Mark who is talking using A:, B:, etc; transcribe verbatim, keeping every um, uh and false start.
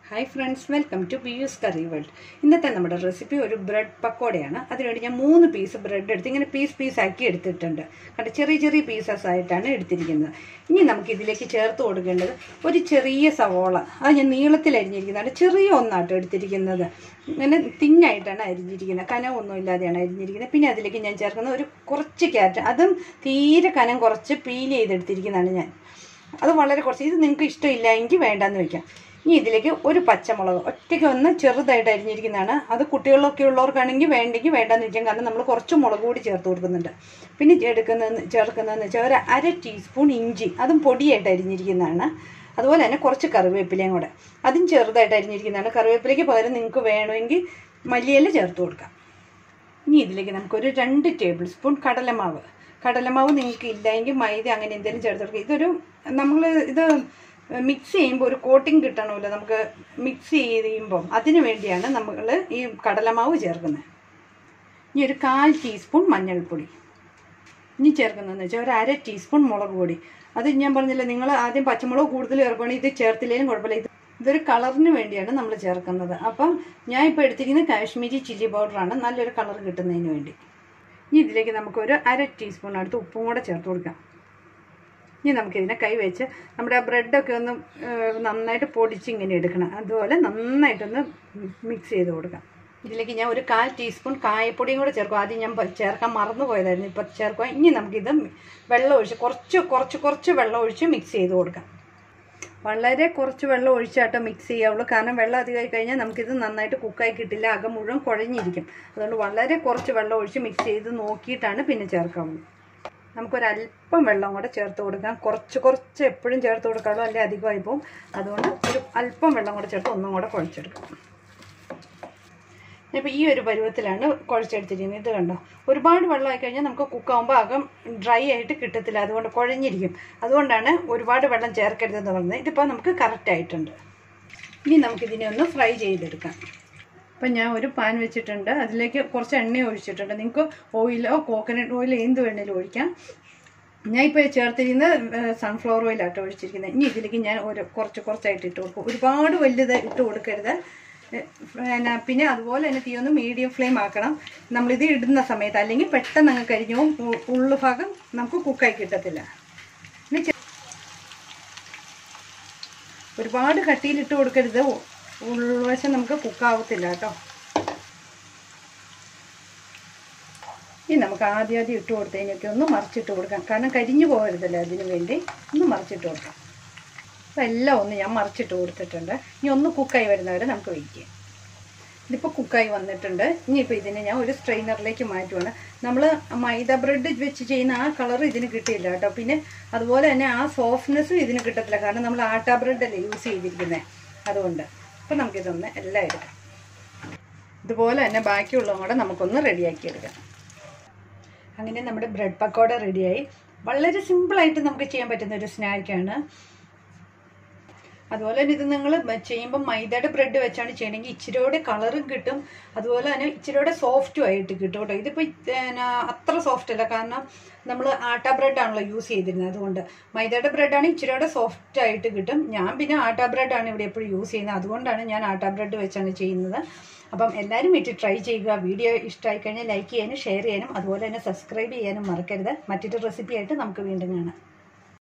A: Hi friends, welcome to Piyu's Curry World. ഇന്നത്തെ നമ്മുടെ recipe ഒരു ബ്രെഡ് പക്കോടയാണ്. അതിനുവേണ്ടി ഞാൻ മൂന്ന് പീസ് ബ്രെഡ് എടുത്ത് ഇങ്ങനെ പീസ് പീസ് ആക്കി എടുത്തിട്ടുണ്ട്. കണ്ട ചെറിയ ചെറിയ പീസസ് ആയിട്ടാണ് എടുത്തിരിക്കുന്നത്. ഇനി നമുക്ക് ഇതിലേക്ക് ചേർത്ത് കൊടുക്കേണ്ടത് ഒരു ചെറിയ സവോള. അത് ഞാൻ നീളത്തിൽ അരിഞ്ഞിരിക്കുന്നതാണ്. ചെറിയ ഒന്നാട്ടോ എടുത്തിരിക്കുന്നത്. ഇങ്ങനെ തിന്നായിട്ടാണ് അരിഞ്ഞിരിക്കുന്നത്. കനമൊന്നും ഇല്ലാതെയാണ് അരിഞ്ഞിരിക്കുന്നത്. പിന്നെ അതിലേക്ക് ഞാൻ ചേർക്കുന്നത് ഒരു കുറച്ച് ക്യാരറ്റ്. അതും തീരെ കനം കുറച്ച് പീൽ ചെയ്തെടുത്തിരിക്കുന്നതാണ് ഞാൻ. അത് വളരെ കുറച്ച്. ഇത് നിങ്ങൾക്ക് ഇഷ്ടമില്ല എങ്കിൽ വേണ്ടാന്ന് വയ്ക്കാം. ഇനി ഇതിലേക്ക് ഒരു പച്ചമുളക് ഒറ്റയ്ക്ക് ഒന്ന് ചെറുതായിട്ട് അരിഞ്ഞിരിക്കുന്നതാണ്. അത് കുട്ടികളൊക്കെ ഉള്ളവർക്കാണെങ്കിൽ വേണ്ടെങ്കിൽ വേണ്ടാന്ന് വെച്ചാൽ, കാരണം നമ്മൾ കുറച്ച് മുളക് കൂടി ചേർത്ത് കൊടുക്കുന്നുണ്ട്. പിന്നെ എടുക്കുന്നതെന്ന് ചേർക്കുന്നതെന്ന് വെച്ചാൽ ഒരു അര ടീസ്പൂൺ ഇഞ്ചി, അതും പൊടിയായിട്ട് അരിഞ്ഞിരിക്കുന്നതാണ്. അതുപോലെ തന്നെ കുറച്ച് കറിവേപ്പിലയും കൂടെ, അതും ചെറുതായിട്ട് അരിഞ്ഞിരിക്കുന്നതാണ്. കറിവേപ്പിലയ്ക്ക് പകരം നിങ്ങൾക്ക് വേണമെങ്കിൽ മല്ലിയില ചേർത്ത് കൊടുക്കാം. ഇനി ഇതിലേക്ക് നമുക്കൊരു രണ്ട് ടേബിൾ സ്പൂൺ കടലമാവ് കടലമാവ് നിങ്ങൾക്ക് ഇല്ലെങ്കിൽ മൈദ അങ്ങനെ എന്തെങ്കിലും ചേർത്ത് കൊടുക്കുക. ഇതൊരു നമ്മൾ ഇത് മിക്സ് ചെയ്യുമ്പോൾ ഒരു കോട്ടിങ് കിട്ടണമല്ലോ നമുക്ക് മിക്സ് ചെയ്യുമ്പം, അതിന് വേണ്ടിയാണ് നമ്മൾ ഈ കടലമാവ് ചേർക്കുന്നത്. ഇനി ഒരു കാൽ ടീസ്പൂൺ മഞ്ഞൾപ്പൊടി. ഇനി ചേർക്കുന്നതെന്ന് വെച്ചാൽ ഒരു അര ടീസ്പൂൺ മുളക് പൊടി. അത് ഞാൻ പറഞ്ഞില്ല, നിങ്ങൾ ആദ്യം പച്ചമുളക് കൂടുതൽ ചേർക്കുകയാണെങ്കിൽ ഇത് ചേർത്തില്ലെങ്കിലും കുഴപ്പമില്ല. ഇത് ഇതൊരു കളറിന് വേണ്ടിയാണ് നമ്മൾ ചേർക്കുന്നത്. അപ്പം ഞാൻ ഇപ്പോൾ എടുത്തിരിക്കുന്നത് കാശ്മീരി ചില്ലി പൗഡറാണ്, നല്ലൊരു കളർ കിട്ടുന്നതിന് വേണ്ടി. ഇനി ഇതിലേക്ക് നമുക്കൊരു അര ടീസ്പൂൺ അടുത്ത് ഉപ്പും കൂടെ ചേർത്ത് കൊടുക്കാം. ഇനി നമുക്കിതിനെ കൈ വെച്ച് നമ്മുടെ ബ്രെഡൊക്കെ ഒന്ന് നന്നായിട്ട് പൊടിച്ച് ഇങ്ങനെ എടുക്കണം. അതുപോലെ നന്നായിട്ടൊന്ന് മിക്സ് ചെയ്ത് കൊടുക്കാം. ഇതിലേക്ക് ഞാൻ ഒരു കാൽ ടീസ്പൂൺ കായപ്പൊടിയും കൂടെ ചേർക്കും. ആദ്യം ഞാൻ ചേർക്കാൻ മറന്നു പോയതായിരുന്നു, ഇപ്പം ചേർക്കുക. ഇനി നമുക്കിത് വെള്ളം ഒഴിച്ച് കുറച്ച് കുറച്ച് കുറച്ച് വെള്ളം ഒഴിച്ച് മിക്സ് ചെയ്ത് കൊടുക്കാം. വളരെ കുറച്ച് വെള്ളം ഒഴിച്ചാട്ടോ മിക്സ് ചെയ്യാവുള്ളൂ, കാരണം വെള്ളം അധികമായി കഴിഞ്ഞാൽ നമുക്കിത് നന്നായിട്ട് കുക്കായി കിട്ടില്ല, അകം മുഴുവൻ കുഴഞ്ഞിരിക്കും. അതുകൊണ്ട് വളരെ കുറച്ച് വെള്ളം ഒഴിച്ച് മിക്സ് ചെയ്ത് നോക്കിയിട്ടാണ് പിന്നെ ചേർക്കാവുള്ളൂ. നമുക്കൊരല്പം വെള്ളം കൂടെ ചേർത്ത് കൊടുക്കാം. കുറച്ച് കുറച്ച് എപ്പോഴും ചേർത്ത് കൊടുക്കാമല്ലോ, അല്ലെ അധികമായി പോകും. അതുകൊണ്ട് ഒരു അല്പം വെള്ളം കൂടെ ചേർത്ത് ഒന്നും കൂടെ കുഴച്ചെടുക്കാം. ഇപ്പോൾ ഈ ഒരു പരുവത്തിലാണ് കുഴച്ചെടുത്തിരിക്കുന്നത്. ഇത് കണ്ടോ, ഒരുപാട് വെള്ളമായി കഴിഞ്ഞാൽ നമുക്ക് കുക്കാവുമ്പോൾ അകം ഡ്രൈ ആയിട്ട് കിട്ടത്തില്ല, അതുകൊണ്ട് കുഴഞ്ഞിരിക്കും. അതുകൊണ്ടാണ് ഒരുപാട് വെള്ളം ചേർക്കരുതെന്ന് പറഞ്ഞത്. ഇതിപ്പോൾ നമുക്ക് കറക്റ്റ് ആയിട്ടുണ്ട്. ഇനി നമുക്കിതിനെ ഒന്ന് ഫ്രൈ ചെയ്തെടുക്കാം. അപ്പം ഞാൻ ഒരു പാൻ വെച്ചിട്ടുണ്ട്, അതിലേക്ക് കുറച്ച് എണ്ണ ഒഴിച്ചിട്ടുണ്ട്. നിങ്ങൾക്ക് ഓയിലോ കോക്കനട്ട് ഓയിലോ എന്ത് വേണേലും ഒഴിക്കാം. ഞാൻ ഇപ്പോൾ ചേർത്തിരിക്കുന്നത് സൺഫ്ലവർ ഓയിലാട്ടോ ഒഴിച്ചിരിക്കുന്നത്. ഇനി ഇതിലേക്ക് ഞാൻ ഒരു കുറച്ച് കുറച്ചായിട്ട് ഇട്ട് കൊടുക്കും. ഒരുപാട് വലുത് ഇട്ട് കൊടുക്കരുത്. പിന്നെ പിന്നെ അതുപോലെ തന്നെ തീ ഒന്ന് മീഡിയം ഫ്ലെയിം ആക്കണം നമ്മളിത് ഇടുന്ന സമയത്ത്, അല്ലെങ്കിൽ പെട്ടെന്ന് അങ്ങ് കരിഞ്ഞു ഉള്ളു ഭാഗം നമുക്ക് കുക്കായി കിട്ടത്തില്ല. പിന്നെ ഒരുപാട് കട്ടിയിലിട്ട് കൊടുക്കരുത്, ഉൾവശം നമുക്ക് കുക്കാവത്തില്ല കേട്ടോ. ഇനി നമുക്ക് ആദ്യം ആദ്യം ഇട്ട് കൊടുത്തതിനൊക്കെ ഒന്ന് മറിച്ചിട്ട് കൊടുക്കാം, കാരണം കരിഞ്ഞു പോകരുതല്ലോ, അതിന് വേണ്ടി ഒന്ന് മറിച്ചിട്ട് കൊടുക്കാം. അപ്പോൾ എല്ലാം ഒന്ന് ഞാൻ മറിച്ചിട്ട് കൊടുത്തിട്ടുണ്ട്. ഇനി ഒന്ന് കുക്കായി വരുന്നവരെ നമുക്ക് വെയിറ്റ് ചെയ്യാം. ഇതിപ്പോൾ കുക്കായി വന്നിട്ടുണ്ട്. ഇനിയിപ്പോൾ ഇതിനെ ഞാൻ ഒരു സ്ട്രെയിനറിലേക്ക് മാറ്റുവാണ്. നമ്മൾ മൈദ ബ്രെഡ് വെച്ച് ചെയ്യുന്ന ആ കളർ ഇതിന് കിട്ടിയില്ല കേട്ടോ. പിന്നെ അതുപോലെ തന്നെ ആ സോഫ്റ്റ്നെസ്സും ഇതിന് കിട്ടത്തില്ല, കാരണം നമ്മൾ ആട്ട ബ്രെഡല്ലേ യൂസ് ചെയ്തിരിക്കുന്നത്. അതുകൊണ്ട് അപ്പോൾ നമുക്കിതൊന്ന് എല്ലാം എടുക്കാം. ഇതുപോലെ തന്നെ ബാക്കിയുള്ളതും കൂടെ നമുക്കൊന്ന് റെഡിയാക്കി എടുക്കാം. അങ്ങനെ നമ്മുടെ ബ്രെഡ് പക്കോട റെഡിയായി. വളരെ സിമ്പിളായിട്ട് നമുക്ക് ചെയ്യാൻ പറ്റുന്ന ഒരു സ്നാക്കാണ്. അതുപോലെ തന്നെ ഇത് നിങ്ങൾ ചെയ്യുമ്പോൾ മൈദയുടെ ബ്രെഡ് വെച്ചാണ് ചെയ്യണമെങ്കിൽ ഇച്ചിരിയോടെ കളറും കിട്ടും, അതുപോലെ തന്നെ ഇച്ചിരിയോടെ സോഫ്റ്റും ആയിട്ട് കിട്ടും കേട്ടോ. ഇതിപ്പോൾ അത്ര സോഫ്റ്റ് അല്ല, കാരണം നമ്മൾ ആട്ട ബ്രെഡാണല്ലോ യൂസ് ചെയ്തിരുന്നത്. അതുകൊണ്ട് മൈദയുടെ ബ്രെഡാണ് ഇച്ചിരിയോടെ സോഫ്റ്റ് ആയിട്ട് കിട്ടും. ഞാൻ പിന്നെ ആട്ട ബ്രെഡാണ് ഇവിടെ എപ്പോഴും യൂസ് ചെയ്യുന്നത്, അതുകൊണ്ടാണ് ഞാൻ ആട്ട ബ്രെഡ് വെച്ചാണ് ചെയ്യുന്നത്. അപ്പം എല്ലാവരും വീട്ടിൽ ട്രൈ ചെയ്യുക. വീഡിയോ ഇഷ്ടമായി കഴിഞ്ഞാൽ ലൈക്ക് ചെയ്യാനും ഷെയർ ചെയ്യാനും അതുപോലെ തന്നെ സബ്സ്ക്രൈബ് ചെയ്യാനും മറക്കരുത്. മറ്റൊരു റെസിപ്പി ആയിട്ട് നമുക്ക് വീണ്ടും കാണാം.